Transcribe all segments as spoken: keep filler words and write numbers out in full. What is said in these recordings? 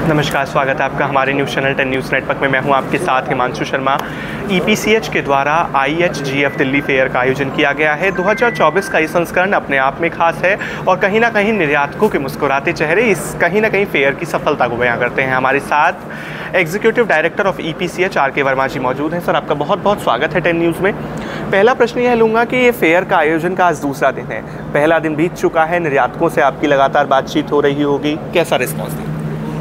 नमस्कार, स्वागत है आपका हमारे news channel ten news network में। मैं हूं आपके साथ Himanshu Sharma. E P C H के द्वारा I H G F Delhi fair का आयोजन किया गया है। दो हज़ार चौबीस का ये संस्करण अपने आप में खास है और कहीं ना कहीं निर्यातकों के मुस्कुराते चेहरे इस कहीं ना कहीं फेयर की सफलता को बयां करते हैं। हमारे साथ executive director of E P C H R K Verma जी मौजूद हैं। सर, आपका बहुत बहुत स्वागत है टेन न्यूज़ में। पहला प्रश्न यह लूँगा कि ये फेयर का आयोजन का आज दूसरा दिन है, पहला दिन बीत चुका है, निर्यातकों से आपकी लगातार बातचीत हो रही होगी, कैसा रिस्पॉन्स है?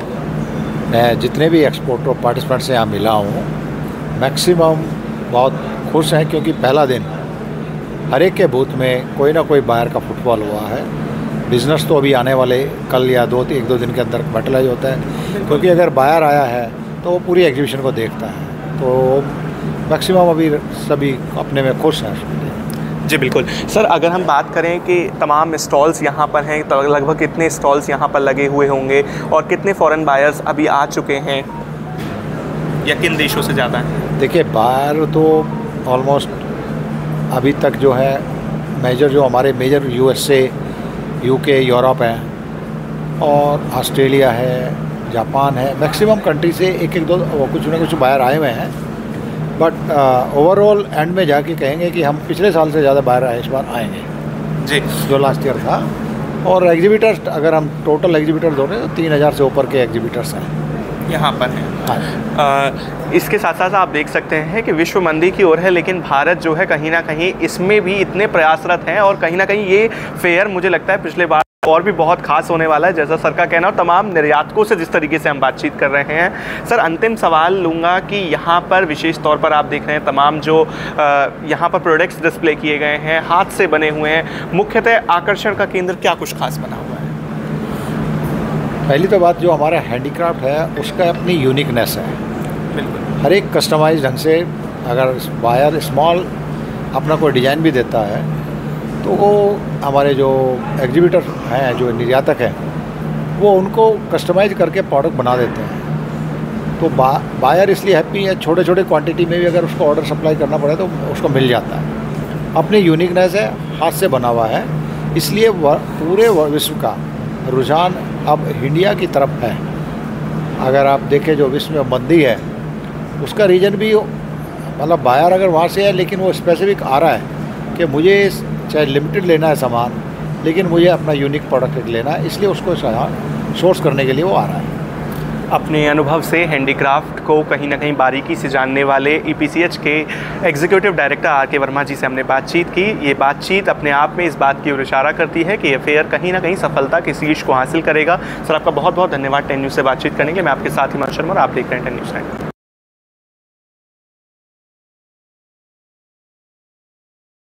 मैं जितने भी एक्सपोर्टर पार्टिसिपेंट से यहाँ मिला हूँ, मैक्सिमम बहुत खुश हैं, क्योंकि पहला दिन हर एक के बूथ में कोई ना कोई बाहर का फुटफॉल हुआ है। बिज़नेस तो अभी आने वाले कल या दो एक दो दिन के अंदर फर्टिलाइज होता है, क्योंकि अगर बाहर आया है तो वो पूरी एग्जीबिशन को देखता है। तो मैक्सिमम अभी सभी अपने में खुश हैं। जी बिल्कुल। सर, अगर हम बात करें कि तमाम स्टॉल्स यहाँ पर हैं, तो लगभग कितने स्टॉल्स यहाँ पर लगे हुए होंगे और कितने फॉरेन बायर्स अभी आ चुके हैं या किन देशों से ज़्यादा हैं? देखिए, बाहर तो ऑलमोस्ट अभी तक जो है मेजर जो हमारे major U S A, U K, Europe है और ऑस्ट्रेलिया है, जापान है। मैक्सिमम कंट्री से एक एक दो कुछ ना कुछ बाहर आए हुए हैं। बट ओवरऑल एंड में जाके कहेंगे कि हम पिछले साल से ज़्यादा बाहर आए इस बार आएंगे जी, जो लास्ट ईयर था। और एग्जीबिटर्स अगर हम टोटल एग्जीबिटर जोड़ें तो तीन हज़ार से ऊपर के एग्जीबिटर्स हैं यहाँ पर हैं। हाँ। आ, इसके साथ साथ आप देख सकते हैं कि विश्व मंदी की ओर है, लेकिन भारत जो है कहीं ना कहीं इसमें भी इतने प्रयासरत हैं और कहीं ना कहीं ये फेयर मुझे लगता है पिछले बार और भी बहुत खास होने वाला है, जैसा सर का कहना। और तमाम निर्यातकों से जिस तरीके से हम बातचीत कर रहे हैं, सर अंतिम सवाल लूँगा कि यहाँ पर विशेष तौर पर आप देख रहे हैं तमाम जो यहाँ पर प्रोडक्ट्स डिस्प्ले किए गए हैं, हाथ से बने हुए हैं, मुख्यतः आकर्षण का केंद्र क्या कुछ खास बना हुआ है? पहली तो बात, जो हमारा हैंडीक्राफ्ट है उसका अपनी यूनिकनेस है। बिल्कुल। हर एक कस्टमाइज ढंग से अगर बायर स्मॉल अपना कोई डिज़ाइन भी देता है तो वो हमारे जो एग्जीबिटर हैं, जो निर्यातक हैं, वो उनको कस्टमाइज करके प्रोडक्ट बना देते हैं। तो बा, बायर इसलिए हैप्पी है, छोटे छोटे क्वांटिटी में भी अगर उसको ऑर्डर सप्लाई करना पड़े तो उसको मिल जाता है। अपनी यूनिकनेस है, हाथ से बना हुआ है, इसलिए पूरे विश्व का रुझान अब इंडिया की तरफ है। अगर आप देखें जो विश्व में मंदी है उसका रीज़न भी, मतलब बायर अगर वहाँ से है लेकिन वो स्पेसिफिक आ रहा है कि मुझे चाहे लिमिटेड लेना है सामान, लेकिन मुझे अपना यूनिक प्रोडक्ट लेना है, इसलिए उसको सोर्स करने के लिए वो आ रहा है। अपने अनुभव से हैंडीक्राफ्ट को कहीं ना कहीं बारीकी से जानने वाले ई पी सी एच के executive director R K Verma जी से हमने बातचीत की। ये बातचीत अपने आप में इस बात की ओर इशारा करती है कि ये फेयर कहीं ना कहीं सफलता के शीर्ष को हासिल करेगा। सर, आपका बहुत बहुत धन्यवाद टेन न्यूज़ से बातचीत करने के लिए। मैं आपके साथ हिमांशु शर्मा और आप देख रहे हैं टेन न्यूज़।